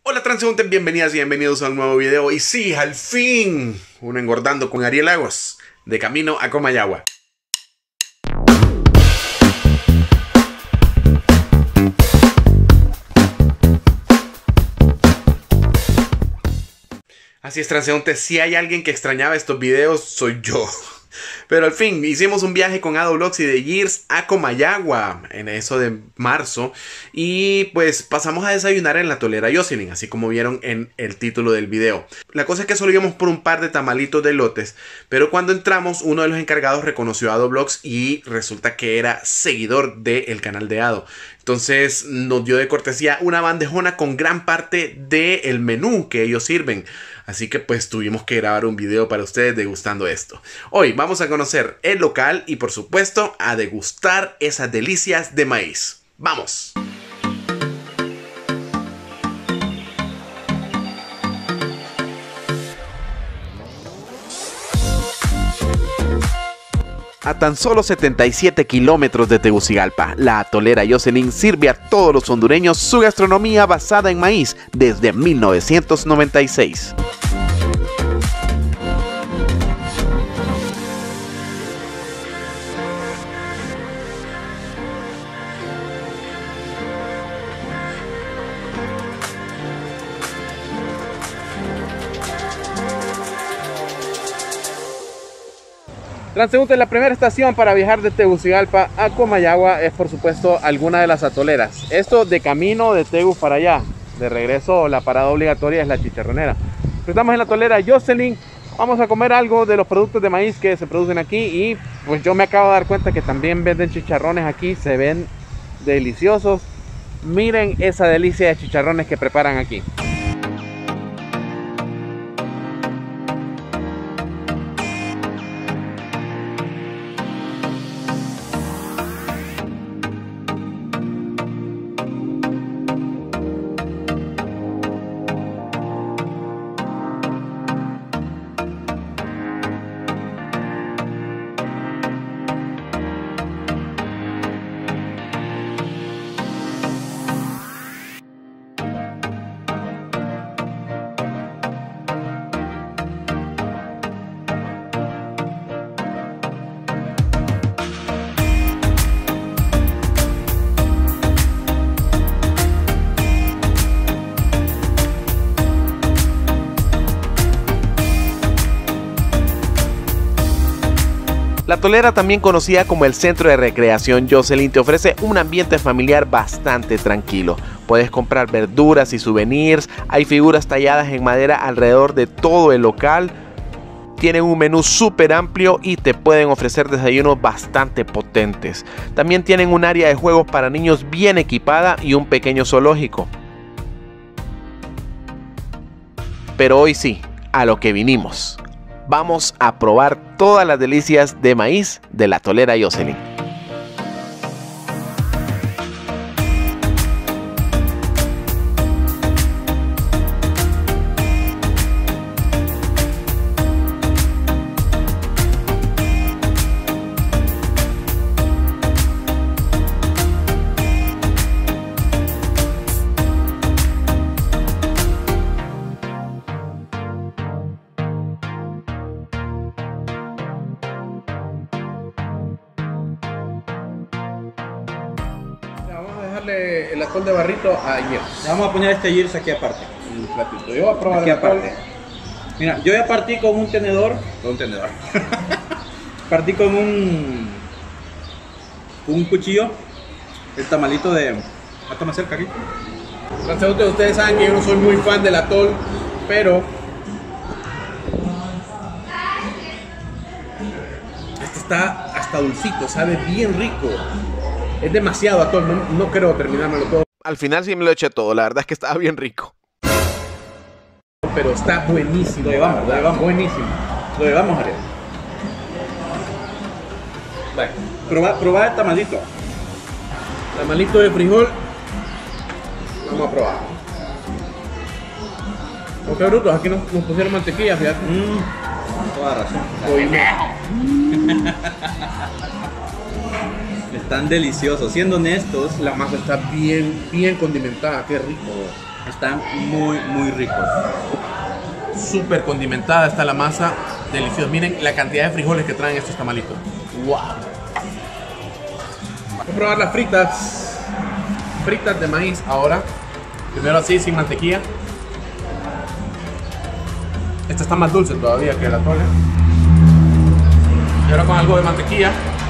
Hola transeúntes, bienvenidas y bienvenidos a un nuevo video. Y sí, al fin, uno engordando con Ariel Lagos, de camino a Comayagua. Así es, transeúntes, si hay alguien que extrañaba estos videos, soy yo. Pero al fin, hicimos un viaje con AdoVlogs y The Gears a Comayagua en eso de marzo. Y pues pasamos a desayunar en la Tolera Jocelyn, así como vieron en el título del video. La cosa es que solo íbamos por un par de tamalitos de elotes, pero cuando entramos uno de los encargados reconoció a AdoVlogs y resulta que era seguidor del canal de Ado. Entonces nos dio de cortesía una bandejona con gran parte del menú que ellos sirven. Así que pues tuvimos que grabar un video para ustedes degustando esto. Hoy vamos a conocer el local y por supuesto a degustar esas delicias de maíz. ¡Vamos! A tan solo 77 kilómetros de Tegucigalpa, la Tolera Jocelyn sirve a todos los hondureños su gastronomía basada en maíz desde 1996. Transeúntes, la primera estación para viajar de Tegucigalpa a Comayagua es por supuesto alguna de las atoleras. Esto de camino de Tegu para allá. De regreso la parada obligatoria es la chicharronera. Pero estamos en la Tolera Jocelyn. Vamos a comer algo de los productos de maíz que se producen aquí. Y pues yo me acabo de dar cuenta que también venden chicharrones aquí. Se ven deliciosos. Miren esa delicia de chicharrones que preparan aquí. La Tolera, también conocida como el Centro de Recreación Jocelyn, te ofrece un ambiente familiar bastante tranquilo. Puedes comprar verduras y souvenirs, hay figuras talladas en madera alrededor de todo el local. Tienen un menú súper amplio y te pueden ofrecer desayunos bastante potentes. También tienen un área de juegos para niños bien equipada y un pequeño zoológico. Pero hoy sí, a lo que vinimos. Vamos a probar todas las delicias de maíz de la Tolera Jocelyn. El atol de barrito a Gears. Le vamos a poner este Gears aquí aparte. Un platito. Yo voy a probar aquí aparte. Mira, yo ya partí con un tenedor. Con un tenedor. Partí con un cuchillo. El tamalito de. Hasta más cerca aquí. Transeúntes, ustedes saben que yo no soy muy fan del atol, pero este está hasta dulcito, sabe bien rico. Es demasiado atol, no quiero terminármelo todo. Al final sí me lo eché todo, la verdad es que estaba bien rico. Pero está buenísimo. Lo llevamos. Buenísimo. Lo llevamos, Ariel. Vale. Proba el tamalito. Tamalito de frijol. Vamos a probar. Ok, brutos, aquí nos pusieron mantequilla, fíjate. Toda razón. Oíme. Están deliciosos, siendo honestos. La masa está bien condimentada, qué rico. Están muy ricos. Súper condimentada está la masa, deliciosa. Miren la cantidad de frijoles que traen estos tamalitos. ¡Wow! Voy a probar las fritas de maíz ahora. Primero así, sin mantequilla. Esta está más dulce todavía que la atole. Y ahora con algo de mantequilla.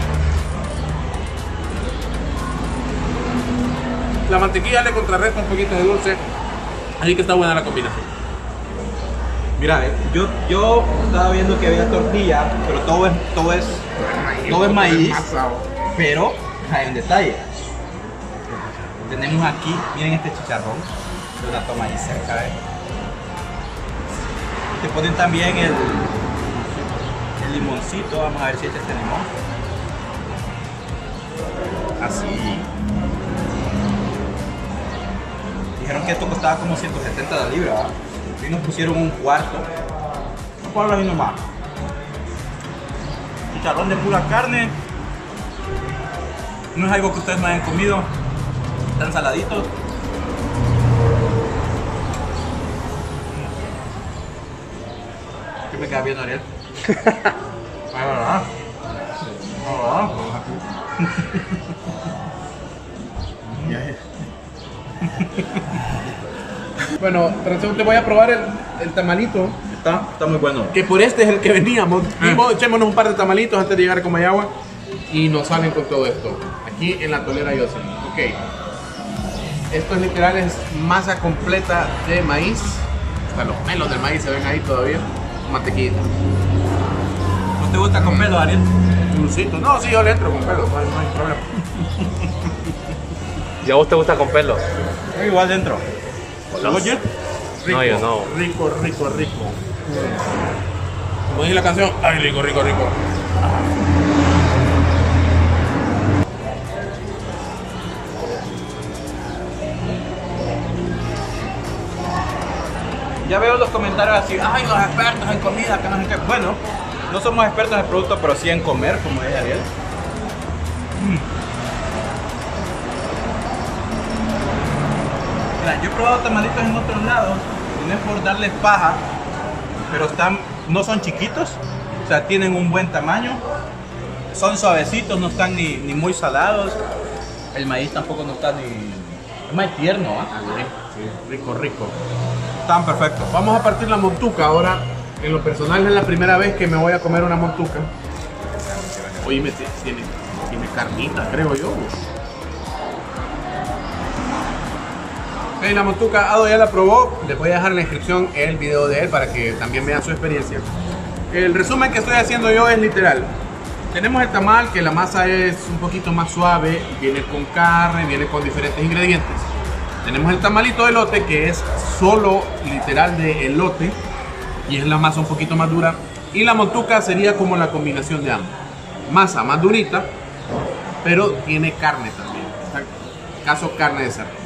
La mantequilla le contrarresta un poquito de dulce, así que está buena la combinación. Mira, yo estaba viendo que había tortilla, pero todo es maíz, pero hay un detalle. Tenemos aquí, miren este chicharrón, una toma ahí cerca, Te ponen también el limoncito, vamos a ver si este es el limón. Así. Dijeron que esto costaba como 170 la libra, ¿verdad? Y nos pusieron un cuarto. ¿Cuál es nomás? Chicharrón de pura carne. No es algo que ustedes no hayan comido. Están saladitos. ¿Qué me queda viendo, Ariel? Bueno, te voy a probar el tamalito. Está muy bueno. Que por este es el que veníamos. Echémonos un par de tamalitos antes de llegar a Comayagua. Y nos salen con todo esto. Aquí en la Tolera Yossi. Ok. Esto literal es masa completa de maíz. Hasta los pelos del maíz se ven ahí todavía. Mantequilla. ¿No te gusta con pelo, Ariel? Dulcito. No, sí, yo le entro con pelo. No hay problema. ¿Y a vos te gusta con pelo? Igual dentro. Oye, Rico, No, yo no. rico. Como dice la canción, ay, rico. ya veo los comentarios así, ay, los expertos en comida, que no sé qué. Bueno, no somos expertos en producto, pero sí en comer, como dice Ariel. Mira, yo he probado tamalitos en otros lados, y no es por darles paja, pero no son chiquitos, o sea, tienen un buen tamaño, son suavecitos, no están ni muy salados, el maíz tampoco no está ni... es más tierno, ¿ah? Sí, rico. Están perfectos. Vamos a partir la montuca ahora. En lo personal es la primera vez que me voy a comer una montuca. Oye, tiene carnita, creo yo. La montuca, Ado ya la probó. Les voy a dejar en la descripción el video de él para que también vean su experiencia. El resumen que estoy haciendo yo es literal. Tenemos el tamal, que la masa es un poquito más suave, viene con carne, viene con diferentes ingredientes. Tenemos el tamalito de elote, que es solo literal de elote y es la masa un poquito más dura. Y la montuca sería como la combinación de ambos. Masa más durita, pero tiene carne también. Caso carne de cerdo.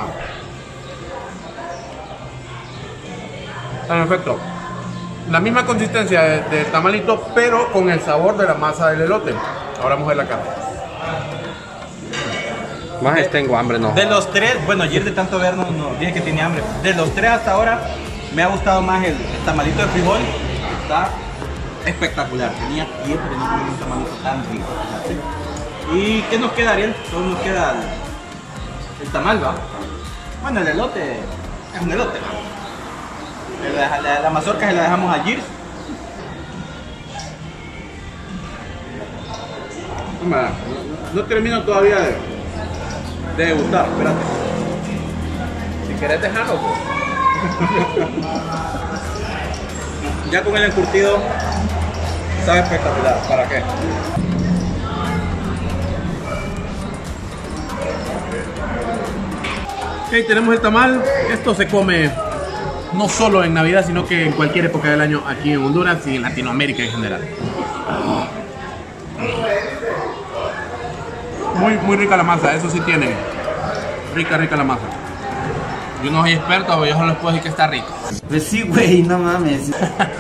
Está perfecto. La misma consistencia de tamalito, pero con el sabor de la masa del elote. Ahora vamos a ver la carne. Más tengo hambre, no. De los tres, bueno, ayer de tanto ver no dije que tenía hambre. De los tres hasta ahora me ha gustado más el tamalito de frijol. Está espectacular. Tenía tiempo de no comer un tamalito tan rico. ¿Y qué nos queda, Ariel? Solo nos queda el tamal, ¿va? Bueno, el elote es un elote, ¿va? La mazorca se la dejamos a Gears. No termino todavía de degustar, espérate. Si querés dejarlo, pues. Ya con el encurtido sabe espectacular. ¿Para qué? Ok, tenemos el tamal. Esto se come no solo en Navidad, sino que en cualquier época del año aquí en Honduras y en Latinoamérica en general. Muy rica la masa, eso sí tiene. Rica la masa. Yo no soy experto, pero yo solo les puedo decir que está rico. Pues sí, güey, no mames.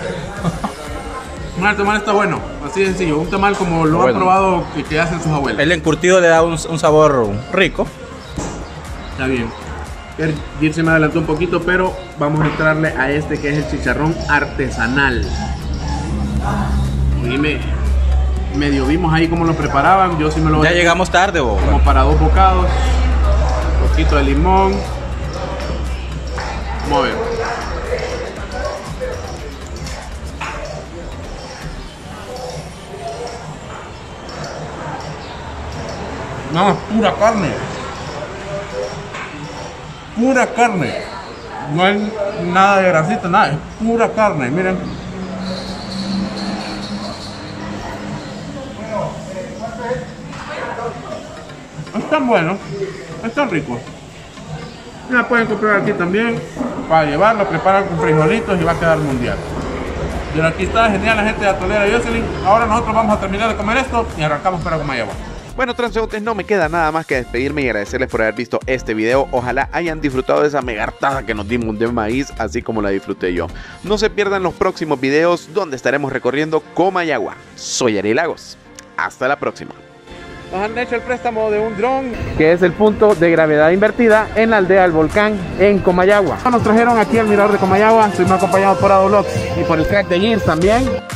El tamal está bueno, así de sencillo. Un tamal como lo han probado que hacen sus abuelas. El encurtido le da un sabor rico. Está bien. Gir se me adelantó un poquito, pero vamos a entrarle a este que es el chicharrón artesanal. Oíme, medio vimos ahí cómo lo preparaban. Yo sí me lo Ya llegamos tarde, vos. como para 2 bocados. Un poquito de limón. Vamos a ver. No, pura carne. Pura carne. No hay nada de grasita, nada. Es pura carne, miren. Están buenos, están ricos. La pueden comprar aquí también para llevarlo, preparan con frijolitos y va a quedar mundial. Pero aquí está genial la gente de Atolera y Jocelyn. Ahora nosotros vamos a terminar de comer esto y arrancamos para Comayagua. Bueno, transeúntes, no me queda nada más que despedirme y agradecerles por haber visto este video. Ojalá hayan disfrutado de esa mega hartada que nos dimos de maíz, así como la disfruté yo. No se pierdan los próximos videos donde estaremos recorriendo Comayagua. Soy Ariel Lagos. Hasta la próxima. Nos han hecho el préstamo de un dron, que es el punto de gravedad invertida en la aldea del volcán en Comayagua. Nos trajeron aquí al mirador de Comayagua. Estuvimos acompañados por Adolox y por el crack de Gears también.